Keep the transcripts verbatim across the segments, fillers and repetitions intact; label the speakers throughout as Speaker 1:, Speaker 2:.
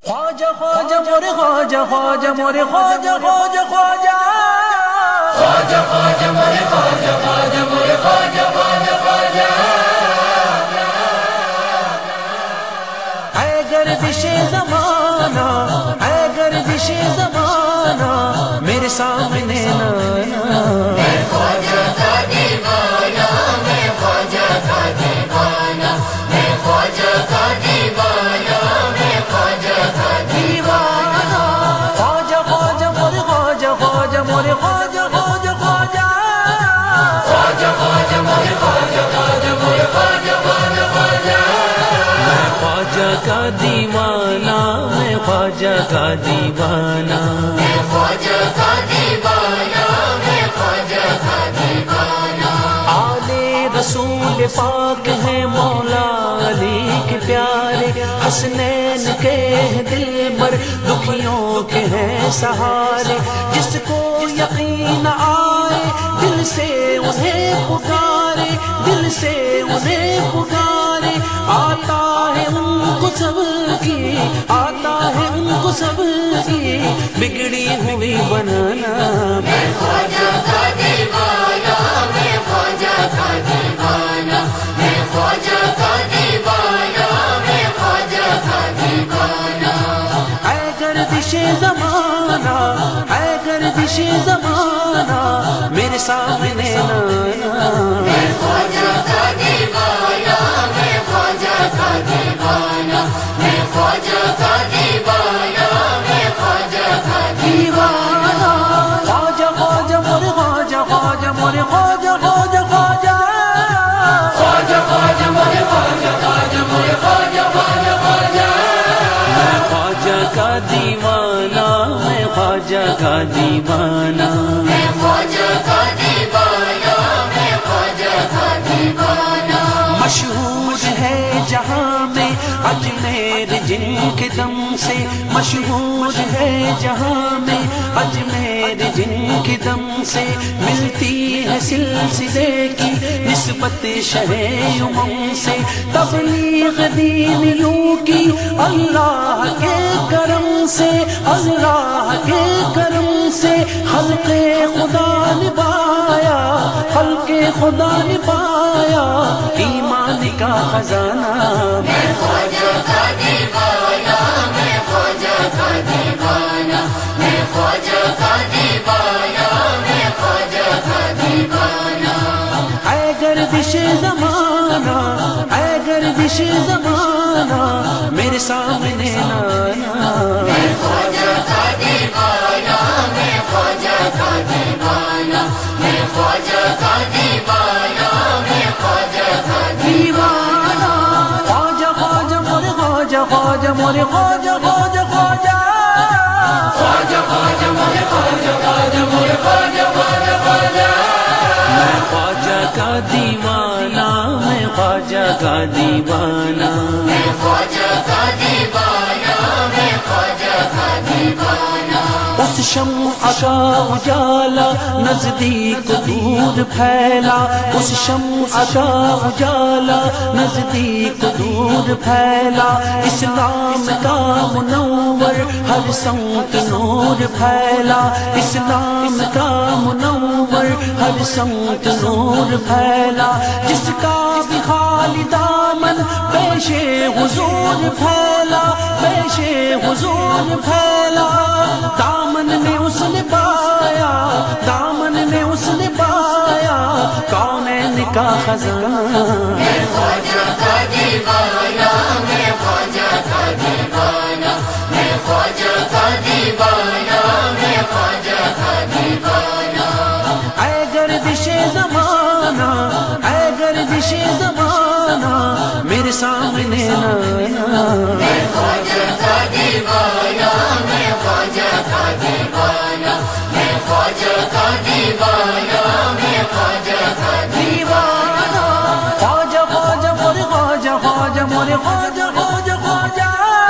Speaker 1: خواجہ خواجہ مورے خواجہ خواجہ مورے خواجہ خواجہ خواجہ
Speaker 2: خواجہ خواجہ مورے خواجہ خواجہ مورے خواجہ خواجہ خواجہ
Speaker 1: اے گردش زمانہ اے گردش زمانہ میرے سامنے نانا
Speaker 2: میں خواجہ کا دیوانہ میں خواجہ کا دیوانہ میں خواجہ کا دیوانہ میں خواجہ کا دیوانہ
Speaker 1: خواجہ خواجہ مورے خواجہ خواجہ مورے خواجہ خواجہ خواجہ
Speaker 2: خواجہ خواجہ مورے خواجہ خواجہ مورے خواجہ خواجہ خواجہ
Speaker 1: میں خواجہ کا دیوانہ میں خواجہ کا دیوانہ
Speaker 2: میں خواجہ کا دیوانہ میں خواجہ کا دیوانہ
Speaker 1: آلِ رسول پاک ہے مولا علی کے پیارے حسنین کے دل بر دکھیوں کے ہیں سہارے جس کو یقین آئے دل سے انہیں پکارے دل سے انہیں پکارے آتا ہے ان کو سب کی آتا ہے ان کو سب کی بگڑی ہوئی بنانا
Speaker 2: میں خواجہ کا دیوانہ میں خواجہ کا دیوانہ میں خواجہ کا دیوانہ میں خواجہ کا دیوانہ
Speaker 1: اے گردش زمانہ اے گردش زمانہ میرے سامنے نانا
Speaker 2: میں خواجہ کا دیوانہ میں خواجہ کا دیوانہ میں خواجہ کا دیوانہ میں خواجہ کا دیوانہ
Speaker 1: خواجہ خواجہ مورے خواجہ خواجہ مورے خواجہ خواجہ خواجہ
Speaker 2: خواجہ خواجہ مورے خواجہ خواجہ مورے خواجہ خواجہ خواجہ
Speaker 1: میں خواجہ کا دیوانہ میں خواجہ کا دیوانہ
Speaker 2: میں خواجہ کا دیوانہ میں خواجہ کا دیوانہ
Speaker 1: مشہور ہے جہاں میں اجمیر جن کے دم سے مشہور ہے جہاں میں اجمیر جن کے دم سے ملتی ہے سلسلے کی نسبت شہ امم سے تبلیغ دین یوں کی اللہ کے کرم سے اللہ کے کرم سے خلق خدا نے پایا خلق خدا نے پایا ایمان کا خزانہ
Speaker 2: میں خواجہ کا دیوانہ میں خواجہ کا دیوانہ میں خواجہ کا دیوانہ میں خواجہ کا دیوانہ
Speaker 1: اے گردش زمانہ اے گردش زمانہ میرے سامنے نانا
Speaker 2: میں خواجہ کا دیوانہ میں خواجہ کا دیوانہ میں خواجہ کا دیوانہ میں خواجہ کا دیوانہ
Speaker 1: خواجہ خواجہ مورے خواجہ خواجہ مورے خواجہ خواجہ خواجہ
Speaker 2: خواجہ خواجہ مورے خواجہ خواجہ مورے خواجہ خواجہ خواجہ
Speaker 1: میں خواجہ کا دیوانہ میں خواجہ کا دیوانہ
Speaker 2: میں خواجہ کا دیوانہ میں خواجہ کا دیوانہ
Speaker 1: اس شمع کا اجالا نزدیک دور پھیلا اس شمع کا اجالا نزدیک دور پھیلا اسلام کا منور ہر سمت نور پھیلا اسلام کا منور ہر سمت نور پھیلا جس کا بھی خالی دامن پیش حضور پھیلا پیش حضور پھیلا دامن میں اس نے پایا دامن میں اس نے پایا کونین کا خزانہ
Speaker 2: میں خواجہ کا دیوانہ میں خواجہ کا دیوانہ میں خواجہ کا دیوانہ میں خواجہ کا دیوانہ
Speaker 1: اے گردش زمانہ اے گردش زمانہ میرے سامنے نانا
Speaker 2: میں خواجہ کا دیوانہ میں خواجہ کا دیوانہ میں خواجہ کا دیوانہ میں خواجہ کا دیوانہ
Speaker 1: خواجہ خواجہ مورے خواجہ خواجہ مورے خواجہ خواجہ خواجہ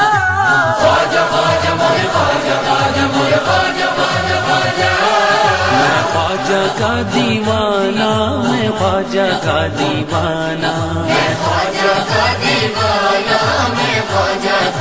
Speaker 2: خواجہ خواجہ مورے خواجہ خواجہ مورے خواجہ خواجہ خواجہ
Speaker 1: میں خواجہ کا دیوانہ میں خواجہ کا دیوانہ
Speaker 2: میں خواجہ کا دیوانہ میں خواجہ